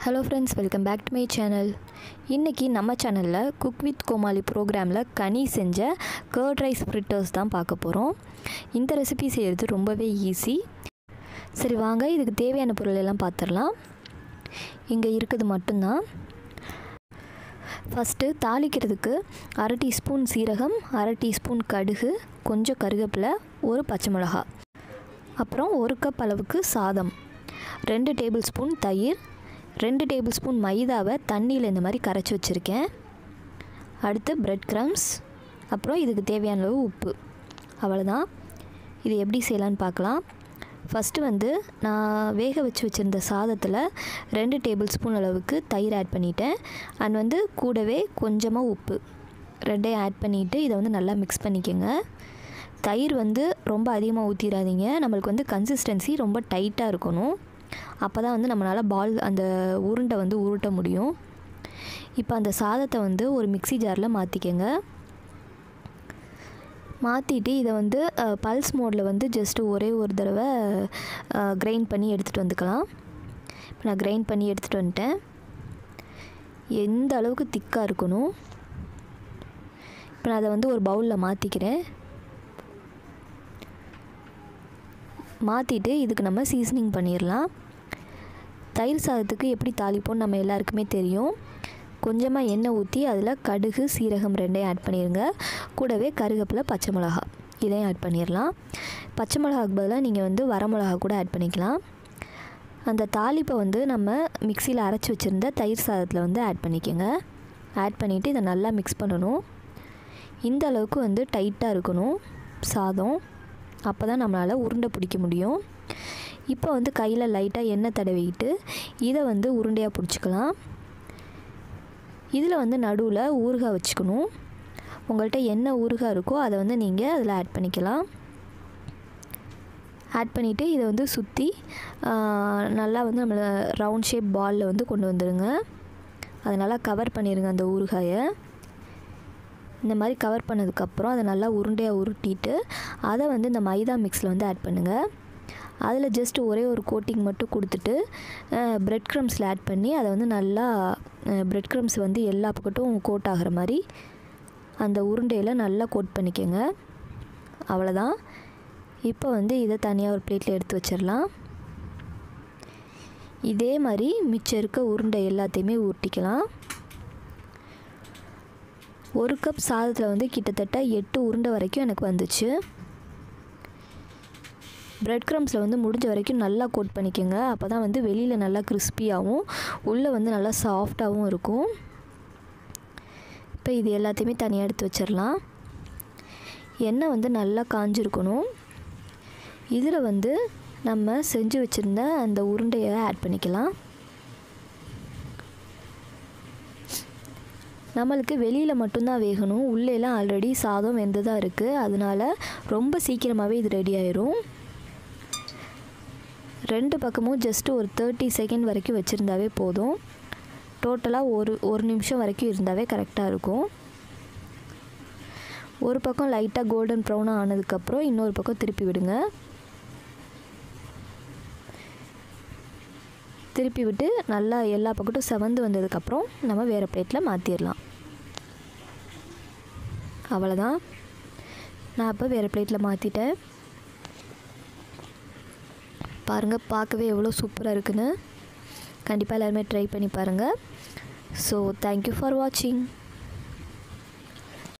Hello friends, welcome back to my channel. இன்றைக்கி நம்ம சேனலில் குக் வித் கோமாளி ப்ரோக்ராமில் கனி செஞ்ச கர்ட் ரைஸ் ஃப்ரிட்டர்ஸ் தான் பார்க்க போகிறோம். இந்த ரெசிபி செய்கிறது ரொம்பவே ஈஸி. சரி வாங்க, இதுக்கு தேவையான பொருள் எல்லாம் பார்த்துடலாம். இங்கே இருக்குது மட்டும்தான். ஃபஸ்ட்டு தாளிக்கிறதுக்கு 1/2 டீஸ்பூன் சீரகம், 1/2 டீஸ்பூன் கடுகு, கொஞ்சம் கருவேப்பிலை, ஒரு பச்சை மிளகா, அப்புறம் 1 கப் அளவுக்கு சாதம், 2 டேபிள் ஸ்பூன் தயிர், 2 டேபிள் ஸ்பூன் மைதாவை தண்ணியில் இந்த மாதிரி கரைச்சி வச்சுருக்கேன். அடுத்து பிரெட் க்ரம்ஸ், அப்புறம் இதுக்கு தேவையான அளவு உப்பு. அவ்வளோதான். இது எப்படி செய்யலான்னு பார்க்கலாம். ஃபஸ்ட்டு நான் வேக வச்சுருந்த சாதத்தில் 2 டேபிள் ஸ்பூன் அளவுக்கு தயிர் ஆட் பண்ணிட்டேன். அண்ட் கூடவே கொஞ்சமாக உப்பு, 2 ஆட் பண்ணிவிட்டு இதை நல்லா மிக்ஸ் பண்ணிக்கோங்க. தயிர் ரொம்ப அதிகமாக ஊற்றிடாதீங்க. நம்மளுக்கு கன்சிஸ்டன்சி ரொம்ப டைட்டாக இருக்கணும். அப்போ தான் நம்மளால் அந்த உருண்டை உருட்ட முடியும். இப்போ அந்த சாதத்தை ஒரு மிக்ஸி ஜாரில் மாற்றிக்கங்க. மாற்றிட்டு இதை பல்ஸ் மோடில் ஜஸ்ட்டு ஒரே ஒரு தடவை கிரைண்ட் பண்ணி எடுத்துகிட்டு வந்துக்கலாம். இப்போ நான் கிரைண்ட் பண்ணி எடுத்துகிட்டு வந்துட்டேன். எந்த அளவுக்கு திக்காக இருக்கணும். இப்போ நான் அதை ஒரு பவுலில் மாற்றிக்கிறேன். மாற்றிட்டு இதுக்கு நம்ம சீசனிங் பண்ணிடலாம். தயிர் சாதத்துக்கு எப்படி தாளிப்போன்னு நம்ம எல்லாருக்குமே தெரியும். கொஞ்சமாக எண்ணெய் ஊற்றி அதில் கடுகு, சீரகம் 2 ஆட் பண்ணிடுங்க. கூடவே கருவேப்பிலை, பச்சை மிளகா இதையும் ஆட் பண்ணிடலாம். பச்சை மிளகாக்கு பதிலாக நீங்கள் வரமிளகா கூட ஆட் பண்ணிக்கலாம். அந்த தாளிப்பை நம்ம மிக்சியில் அரைச்சி வச்சுருந்த தயிர் சாதத்தில் ஆட் பண்ணிக்கோங்க. ஆட் பண்ணிவிட்டு இதை நல்லா மிக்ஸ் பண்ணணும். இந்த அளவுக்கு டைட்டாக இருக்கணும் சாதம். அப்போ தான் நம்மளால் உருண்டை பிடிக்க முடியும். இப்போ கையில் லைட்டாக எண்ணெய் தடவிக்கிட்டு இதை உருண்டையாக பிடிச்சிக்கலாம். இதில் நடுவில் ஊறுகாய் வச்சுக்கணும். உங்கள்கிட்ட என்ன ஊறுகாய் இருக்கோ அதை நீங்கள் அதில் ஆட் பண்ணிக்கலாம். ஆட் பண்ணிவிட்டு இதை சுற்றி நல்லா நம்மளை ரவுண்ட் ஷேப் பாலில் கொண்டு வந்துடுங்க. அதை நல்லா கவர் பண்ணிடுங்க. அந்த ஊறுகாயை இந்த மாதிரி கவர் பண்ணதுக்கப்புறம் அதை நல்லா உருண்டையாக உருட்டிட்டு அதை இந்த மைதா மிக்ஸில் ஆட் பண்ணுங்கள். அதில் ஜஸ்ட் ஒரே ஒரு கோட்டிங் மட்டும் கொடுத்துட்டு பிரெட் க்ரம்ஸில் ஆட் பண்ணி அதை நல்லா பிரெட் க்ரம்ஸ் எல்லா பக்கட்டும் கோட் ஆகிற மாதிரி அந்த உருண்டையில் நல்லா கோட் பண்ணிக்கோங்க. அவ்வளோதான். இப்போ இதை தனியாக ஒரு பிளேட்டில் எடுத்து வச்சிடலாம். இதே மாதிரி மிச்சம் இருக்க உருண்டை எல்லாத்தையுமே உருட்டிக்கலாம். 1 கப் சாதத்தில் கிட்டத்தட்ட 8 உருண்டை வரைக்கும் எனக்கு வந்துச்சு. பிரெட் க்ரம்ஸில் முடிஞ்ச வரைக்கும் நல்லா கோட் பண்ணிக்கோங்க. அப்போ தான் வெளியில் நல்லா கிறிஸ்பியாகவும் உள்ளே நல்லா சாஃப்டாகவும் இருக்கும். இப்போ இது எல்லாத்தையுமே தனியாக எடுத்து வச்சிடலாம். எண்ணெய் நல்லா காஞ்சிருக்கணும். இதில் நம்ம செஞ்சு வச்சுருந்த அந்த உருண்டையை ஆட் பண்ணிக்கலாம். நம்மளுக்கு வெளியில் மட்டும்தான் வேகணும். உள்ளேலாம் ஆல்ரெடி சாதம் வெந்ததாக இருக்குது. அதனால் ரொம்ப சீக்கிரமாகவே இது ரெடி ஆயிரும். 2 பக்கமும் ஜஸ்ட்டு ஒரு 30 செகண்ட் வரைக்கும் வச்சுருந்தாவே போதும். டோட்டலாக ஒரு நிமிஷம் வரைக்கும் இருந்தாவே கரெக்டாக இருக்கும். ஒரு பக்கம் லைட்டாக கோல்டன் ப்ரௌனாக ஆனதுக்கப்புறம் இன்னொரு பக்கம் திருப்பி விடுங்க. திருப்பி விட்டு நல்லா எல்லா பக்கட்டும் செவந்து வந்ததுக்கப்புறம் நம்ம வேறு பிளேட்டில் மாற்றிடலாம். அவ்வளோதான். நான் இப்போ வேறு பிளேட்டில் மாற்றிட்டேன். பாருங்கள், பார்க்கவே எவ்வளோ சூப்பராக இருக்குன்னு. கண்டிப்பாக எல்லாருமே ட்ரை பண்ணி பாருங்கள். ஸோ தேங்க்யூ ஃபார் வாட்சிங்.